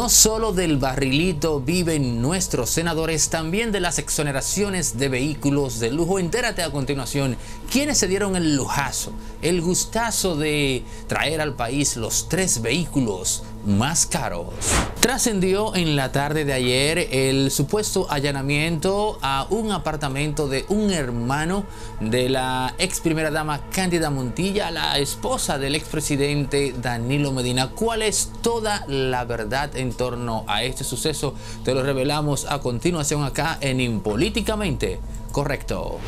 No solo del barrilito viven nuestros senadores, también de las exoneraciones de vehículos de lujo. Entérate a continuación quiénes se dieron el lujazo, el gustazo de traer al país los 3 vehículos más caros. Trascendió en la tarde de ayer el supuesto allanamiento a un apartamento de un hermano de la ex primera dama Cándida Montilla, la esposa del expresidente Danilo Medina. ¿Cuál es toda la verdad en torno a este suceso? Te lo revelamos a continuación acá en Impolíticamente Correcto.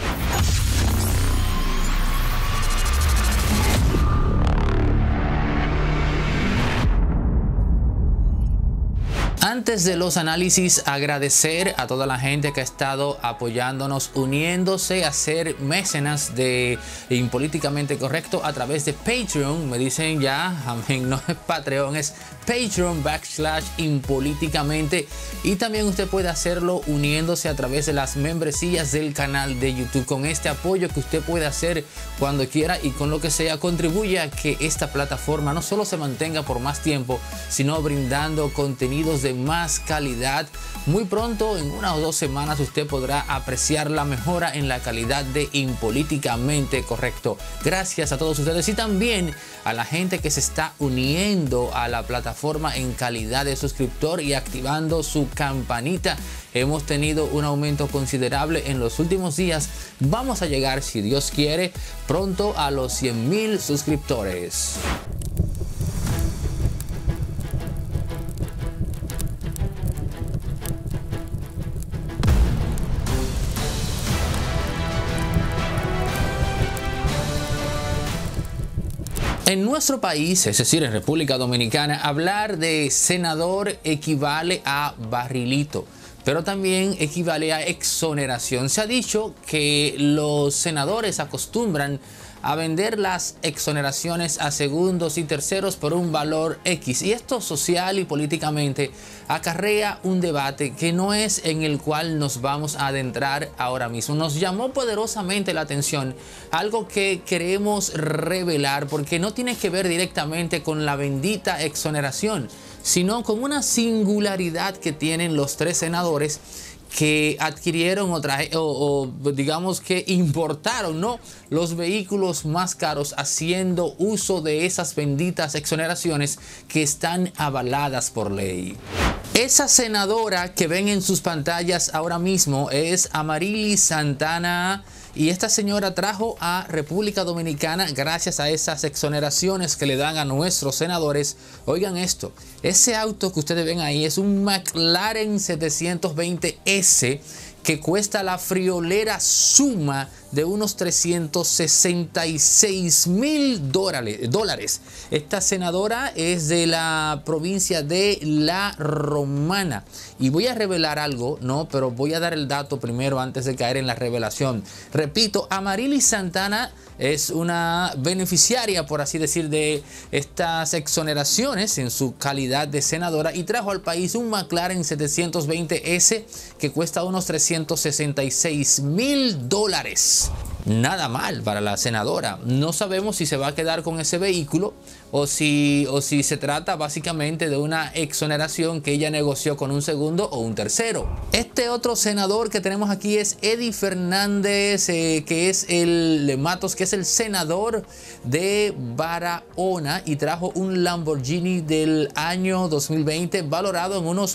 Antes de los análisis, agradecer a toda la gente que ha estado apoyándonos, uniéndose a ser mecenas de Impolíticamente Correcto a través de Patreon. Me dicen ya, amén, no es Patreon, es Patreon/Impolíticamente. Y también usted puede hacerlo uniéndose a través de las membresías del canal de YouTube. Con este apoyo que usted puede hacer cuando quiera y con lo que sea, contribuye a que esta plataforma no solo se mantenga por más tiempo, sino brindando contenidos de más calidad. Muy pronto, en 1 o 2 semanas, usted podrá apreciar la mejora en la calidad de Impolíticamente Correcto. Gracias a todos ustedes y también a la gente que se está uniendo a la plataforma en calidad de suscriptor y activando su campanita. Hemos tenido un aumento considerable en los últimos días. Vamos a llegar, si Dios quiere, pronto a los 100,000 suscriptores. En nuestro país, es decir, en República Dominicana, hablar de senador equivale a barrilito, pero también equivale a exoneración. Se ha dicho que los senadores acostumbran a vender las exoneraciones a segundos y terceros por un valor X, y esto social y políticamente acarrea un debate que no es en el cual nos vamos a adentrar ahora mismo. Nos llamó poderosamente la atención algo que queremos revelar, porque no tiene que ver directamente con la bendita exoneración, sino con una singularidad que tienen los 3 senadores que adquirieron o digamos que importaron, ¿no?, los vehículos más caros, haciendo uso de esas benditas exoneraciones que están avaladas por ley. Esa senadora que ven en sus pantallas ahora mismo es Amarilis Santana. Y esta señora trajo a República Dominicana, gracias a esas exoneraciones que le dan a nuestros senadores. Oigan esto, ese auto que ustedes ven ahí es un McLaren 720S que cuesta la friolera suma de unos $366,000. Esta senadora es de la provincia de La Romana. Y voy a revelar algo, no, pero voy a dar el dato primero antes de caer en la revelación. Repito, Amarilis Santana es una beneficiaria, por así decir, de estas exoneraciones en su calidad de senadora, y trajo al país un McLaren 720S que cuesta unos $366,000. Nada mal para la senadora. No sabemos si se va a quedar con ese vehículo o si se trata básicamente de una exoneración que ella negoció con un segundo o un tercero. Este otro senador que tenemos aquí es Eddie Fernández, que es el de Matos, que es el senador de Barahona, y trajo un Lamborghini del año 2020 valorado en unos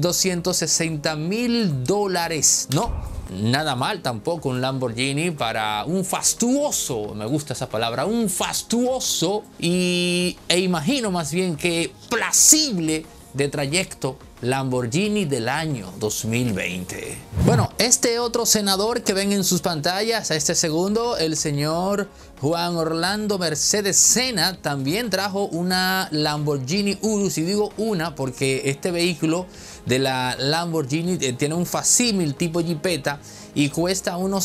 $260,000. No, nada mal tampoco un Lamborghini para un fastuoso, me gusta esa palabra, un fastuoso e imagino más bien que placible de trayecto Lamborghini del año 2020. Bueno, este otro senador que ven en sus pantallas, a este segundo, el señor Juan Orlando Mercedes Sena, también trajo una Lamborghini Urus, y digo una porque este vehículo de la Lamborghini tiene un facímil tipo Jeepeta, y cuesta unos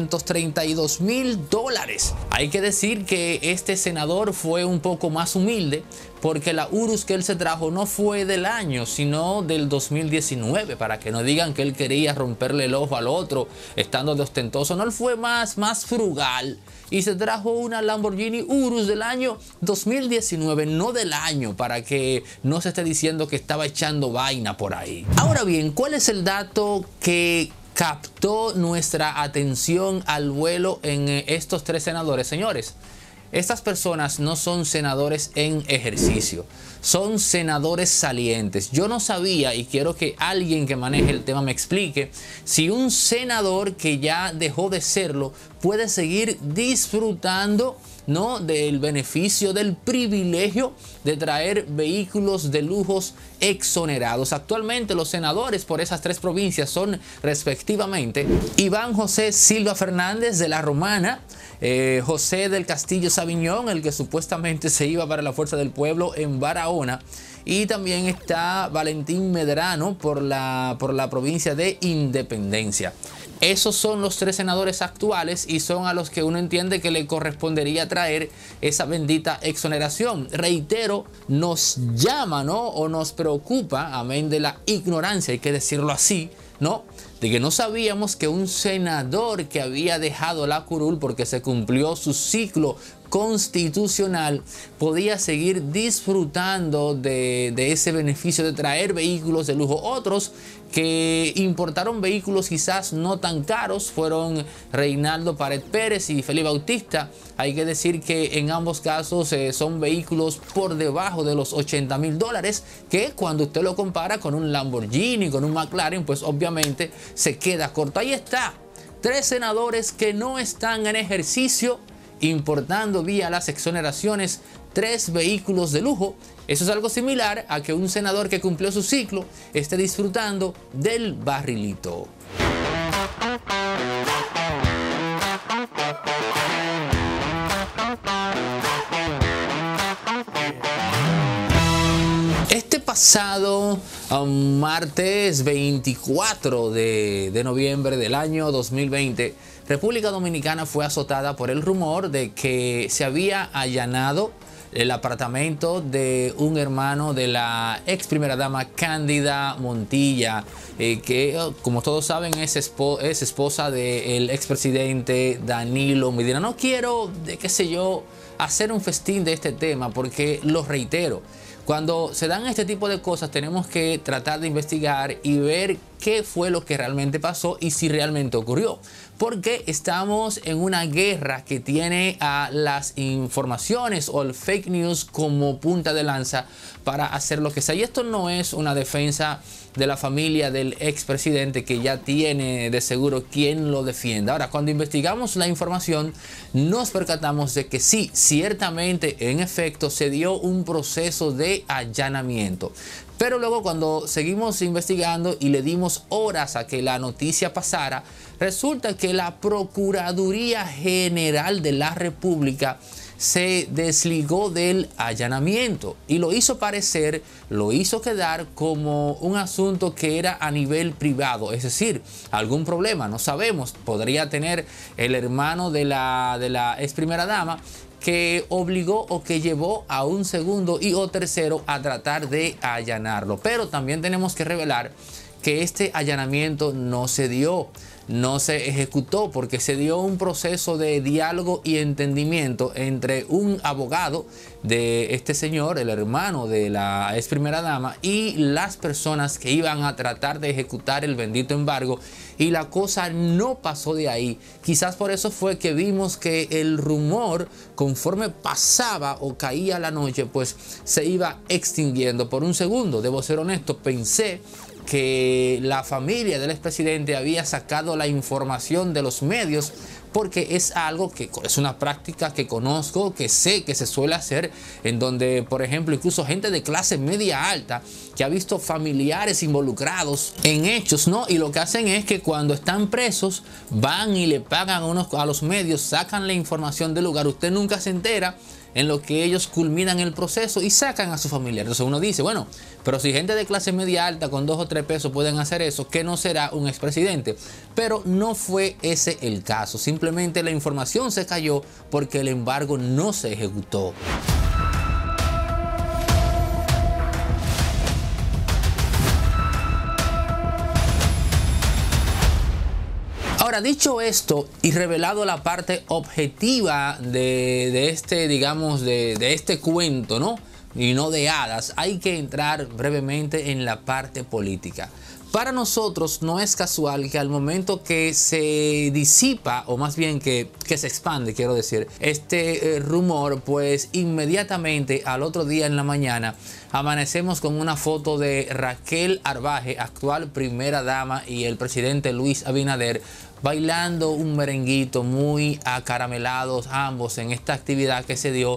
$232.000. Hay que decir que este senador fue un poco más humilde, porque la Urus que él se trajo no fue del año, sino del 2019, para que no digan que él quería romperle el ojo al otro estando de ostentoso. No, él fue más frugal y se trajo una Lamborghini Urus del año 2019, no del año, para que no se esté diciendo que estaba echando vaina por ahí. Ahora bien, ¿cuál es el dato que captó nuestra atención al vuelo en estos tres senadores? Señores, estas personas no son senadores en ejercicio, son senadores salientes. Yo no sabía, y quiero que alguien que maneje el tema me explique, si un senador que ya dejó de serlo puede seguir disfrutando, ¿no?, del beneficio, del privilegio de traer vehículos de lujos exonerados. Actualmente los senadores por esas tres provincias son respectivamente Iván José Silva Fernández de la Romana, José del Castillo Sabiñón, el que supuestamente se iba para la Fuerza del Pueblo en Barahona, y también está Valentín Medrano por la provincia de Independencia. Esos son los tres senadores actuales y son a los que uno entiende que le correspondería traer esa bendita exoneración. Reitero, nos llama, ¿no?, o nos preocupa, amén de la ignorancia, hay que decirlo así, ¿no?, de que no sabíamos que un senador que había dejado la curul porque se cumplió su ciclo constitucional podía seguir disfrutando de ese beneficio de traer vehículos de lujo. Otros que importaron vehículos quizás no tan caros fueron Reinaldo Pared Pérez y Felipe Bautista. Hay que decir que en ambos casos son vehículos por debajo de los $80.000, que cuando usted lo compara con un Lamborghini, con un McLaren, pues obviamente se queda corto. Ahí está, tres senadores que no están en ejercicio, importando vía las exoneraciones tres vehículos de lujo. Eso es algo similar a que un senador que cumplió su ciclo esté disfrutando del barrilito. Este pasado martes 24 de noviembre del año 2020, República Dominicana fue azotada por el rumor de que se había allanado el apartamento de un hermano de la ex primera dama Cándida Montilla, que como todos saben es esposa del expresidente Danilo Medina. No quiero, qué sé yo, hacer un festín de este tema, porque lo reitero, cuando se dan este tipo de cosas tenemos que tratar de investigar y ver qué fue lo que realmente pasó y si realmente ocurrió. Porque estamos en una guerra que tiene a las informaciones o el fake news como punta de lanza para hacer lo que sea. Y esto no es una defensa de la familia del expresidente, que ya tiene de seguro quien lo defienda. Ahora, cuando investigamos la información, nos percatamos de que sí, ciertamente, en efecto, se dio un proceso de allanamiento. Pero luego, cuando seguimos investigando y le dimos horas a que la noticia pasara, resulta que la Procuraduría General de la República se desligó del allanamiento y lo hizo parecer, lo hizo quedar como un asunto que era a nivel privado, es decir, algún problema, no sabemos, podría tener el hermano de la ex primera dama, que obligó o que llevó a un segundo y o tercero a tratar de allanarlo. Pero también tenemos que revelar que este allanamiento no se dio, no se ejecutó, porque se dio un proceso de diálogo y entendimiento entre un abogado de este señor, el hermano de la ex primera dama, y las personas que iban a tratar de ejecutar el bendito embargo, y la cosa no pasó de ahí. Quizás por eso fue que vimos que el rumor, conforme pasaba o caía la noche, pues se iba extinguiendo. Por un segundo, debo ser honesto, pensé que la familia del expresidente había sacado la información de los medios porque es algo que es una práctica que conozco, que sé que se suele hacer, en donde, por ejemplo, incluso gente de clase media alta que ha visto familiares involucrados en hechos, ¿no? Y lo que hacen es que cuando están presos van y le pagan a los medios, sacan la información del lugar, usted nunca se entera, en lo que ellos culminan el proceso y sacan a su familiar. Entonces uno dice, bueno, pero si gente de clase media alta con 2 o 3 pesos pueden hacer eso, ¿qué no será un expresidente? Pero no fue ese el caso. Simplemente la información se cayó porque el embargo no se ejecutó. Ahora, dicho esto y revelado la parte objetiva de este, digamos, de este cuento, ¿no? Y no de hadas, hay que entrar brevemente en la parte política. Para nosotros no es casual que al momento que se disipa, o más bien que se expande, quiero decir, este rumor, pues inmediatamente al otro día en la mañana amanecemos con una foto de Raquel Arbaje, actual primera dama, y el presidente Luis Abinader bailando un merenguito, muy acaramelados ambos en esta actividad que se dio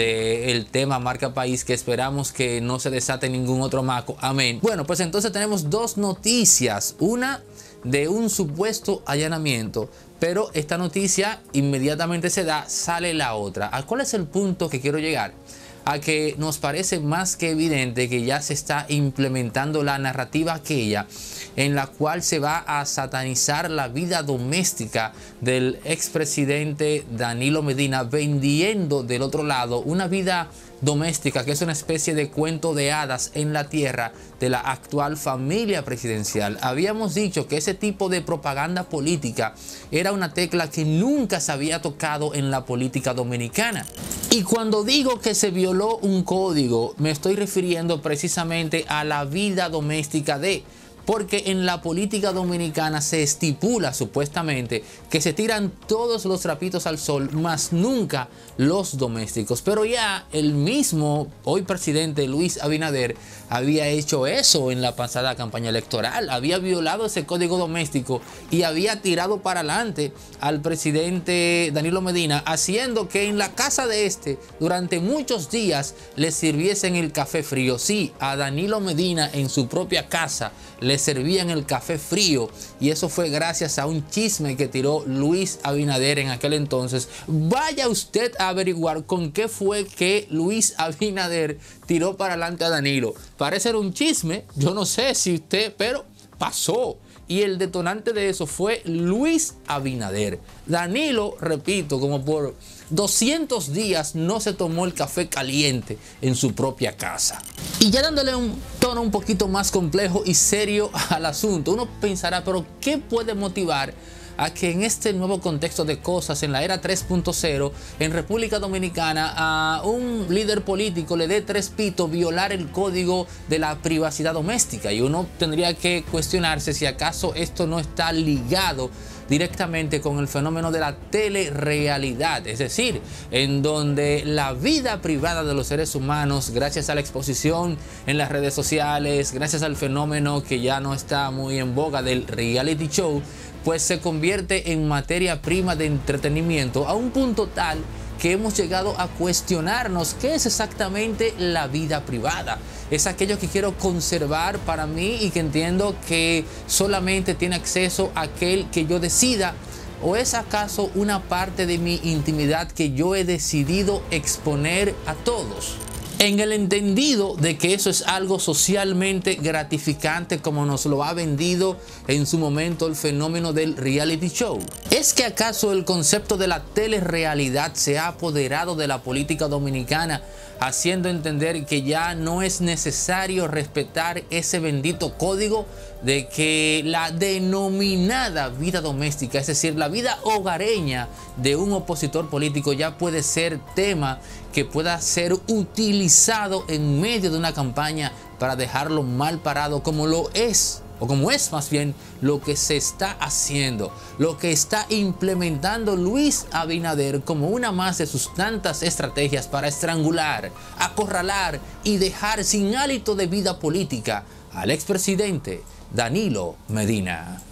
del tema Marca País, que esperamos que no se desate ningún otro maco. Amén. Bueno, pues entonces tenemos 2 noticias. Una de un supuesto allanamiento, pero esta noticia inmediatamente se da, sale la otra. ¿A cuál es el punto que quiero llegar? A que nos parece más que evidente que ya se está implementando la narrativa aquella en la cual se va a satanizar la vida doméstica del expresidente Danilo Medina, vendiendo del otro lado una vida doméstica que es una especie de cuento de hadas en la tierra de la actual familia presidencial. Habíamos dicho que ese tipo de propaganda política era una tecla que nunca se había tocado en la política dominicana. Y cuando digo que se violó un código, me estoy refiriendo precisamente a la vida doméstica porque en la política dominicana se estipula supuestamente que se tiran todos los trapitos al sol, más nunca los domésticos. Pero ya el mismo hoy presidente Luis Abinader había hecho eso en la pasada campaña electoral, había violado ese código doméstico y había tirado para adelante al presidente Danilo Medina, haciendo que en la casa de este durante muchos días le sirviesen el café frío. Sí, a Danilo Medina en su propia casa le servían el café frío, y eso fue gracias a un chisme que tiró Luis Abinader en aquel entonces. Vaya usted a averiguar con qué fue que Luis Abinader tiró para adelante a Danilo. Parece ser un chisme, yo no sé si usted, pero pasó. Y el detonante de eso fue Luis Abinader. Danilo, repito, como por 200 días no se tomó el café caliente en su propia casa. Y ya dándole un tono un poquito más complejo y serio al asunto, uno pensará, pero ¿qué puede motivar a que en este nuevo contexto de cosas, en la era 3.0, en República Dominicana, a un líder político le dé 3 pitos violar el código de la privacidad doméstica? Y uno tendría que cuestionarse si acaso esto no está ligado directamente con el fenómeno de la telerrealidad, es decir, en donde la vida privada de los seres humanos, gracias a la exposición en las redes sociales, gracias al fenómeno que ya no está muy en boga del reality show, pues se convierte en materia prima de entretenimiento a un punto tal que hemos llegado a cuestionarnos qué es exactamente la vida privada. Es aquello que quiero conservar para mí y que entiendo que solamente tiene acceso aquel que yo decida, ¿o es acaso una parte de mi intimidad que yo he decidido exponer a todos? En el entendido de que eso es algo socialmente gratificante, como nos lo ha vendido en su momento el fenómeno del reality show. ¿Es que acaso el concepto de la telerrealidad se ha apoderado de la política dominicana, haciendo entender que ya no es necesario respetar ese bendito código de que la denominada vida doméstica, es decir, la vida hogareña de un opositor político, ya puede ser tema que pueda ser utilizado en medio de una campaña para dejarlo mal parado, como lo es, o como es más bien lo que se está haciendo, lo que está implementando Luis Abinader como una más de sus tantas estrategias para estrangular, acorralar y dejar sin hálito de vida política al expresidente Danilo Medina.